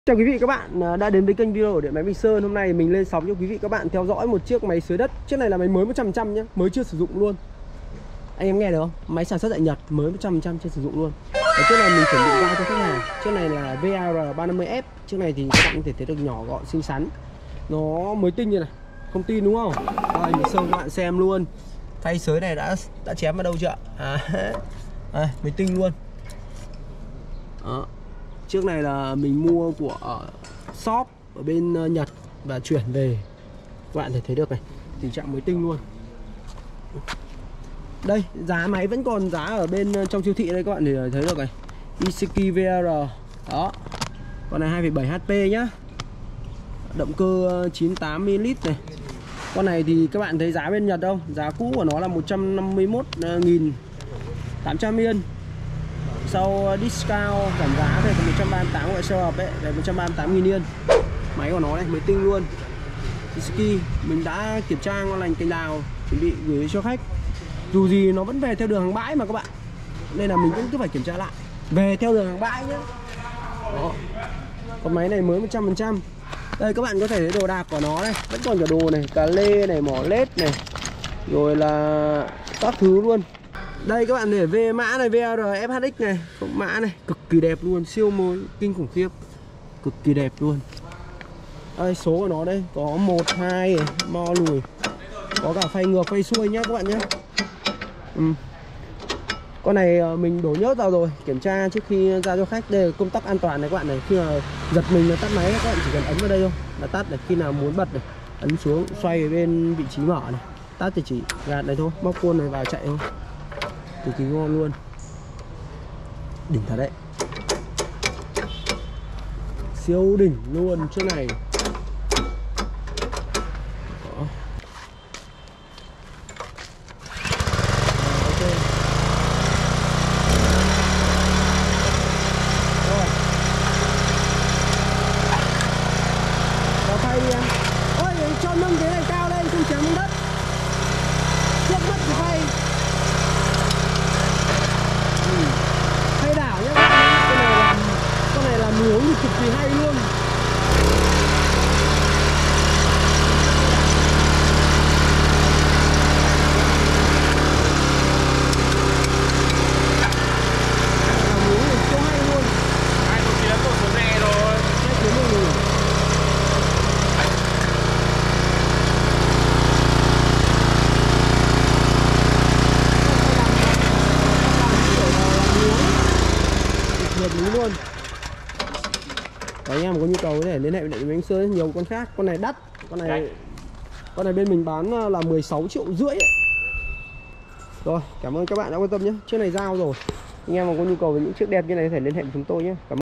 Chào quý vị các bạn đã đến với kênh video của Điện Máy Bình Sơn. Hôm nay mình lên sóng cho quý vị các bạn theo dõi một chiếc máy xới đất. Chiếc này là máy mới 100% nhé, mới chưa sử dụng luôn. Anh em nghe được không? Máy sản xuất tại Nhật, mới 100% chưa sử dụng luôn. Và chiếc này mình chuẩn bị giao cho khách hàng. Chiếc này là VAR350F. Chiếc này thì các bạn có thể thấy được nhỏ gọn xinh xắn. Nó mới tinh như này, không tin đúng không? Rồi mình show các bạn xem luôn. Phay xới này đã chém vào đâu chưa? Mới tinh luôn. Đó. Chiếc này là mình mua của shop ở bên Nhật và chuyển về. Các bạn thể thấy được này, tình trạng mới tinh luôn. Đây, giá máy vẫn còn giá ở bên trong siêu thị đây các bạn để thấy được này. Iseki VR. Đó. Con này 2,7 HP nhá. Động cơ 98ml này. Con này thì các bạn thấy giá bên Nhật không? Giá cũ của nó là 151.800 yên. Sau discount giảm giá thì còn 138 gọi xe hợp đấy, là 138.000 yên. Máy của nó này mới tinh luôn. Iseki mình đã kiểm tra ngon lành cành đào, chuẩn bị gửi cho khách. Dù gì nó vẫn về theo đường hàng bãi mà các bạn, nên là mình vẫn cứ phải kiểm tra lại. Về theo đường hàng bãi nhé. Đó. Con máy này mới 100%. Đây các bạn có thể thấy đồ đạc của nó này, vẫn còn cả đồ này, cà lê này, mỏ lết này, rồi là các thứ luôn. Đây các bạn để về mã này, VR FHX này, cộng mã này, cực kỳ đẹp luôn, siêu mới, kinh khủng khiếp, cực kỳ đẹp luôn. Đây số của nó đây, có 1, 2, mo lùi, có cả phay ngược, phay xuôi nhá các bạn nhé. Con này mình đổ nhớt vào rồi, kiểm tra trước khi ra cho khách. Đây là công tắc an toàn này các bạn này, khi mà giật mình là tắt máy các bạn chỉ cần ấn vào đây thôi là tắt này, khi nào muốn bật này, ấn xuống xoay bên vị trí mở này, tắt thì chỉ gạt này thôi, móc côn này vào chạy thôi. Cực kỳ ngon luôn, đỉnh thật đấy, siêu đỉnh luôn chỗ này. Đó. Ok. Rồi. Có thay đi em. Ôi cho nâng cái này cao lên không chém xuống đất. Trước mắt thì phay. Hay đảo nhé, con này làm hướng thì cực kỳ hay luôn. Làm hướng thì siêu hay luôn. Hai số tiến một số rẻ rồi. Hai tiến một người. Hợp lý luôn. Và anh em có nhu cầu có thể liên hệ với Điện Máy Bình Sơn, nhiều con khác. Con này đắt, con này bên mình bán là 16,5 triệu ấy. Rồi, cảm ơn các bạn đã quan tâm nhé. Chiếc này giao rồi. Anh em mà có nhu cầu với những chiếc đẹp như này có thể liên hệ với chúng tôi nhé. Cảm ơn.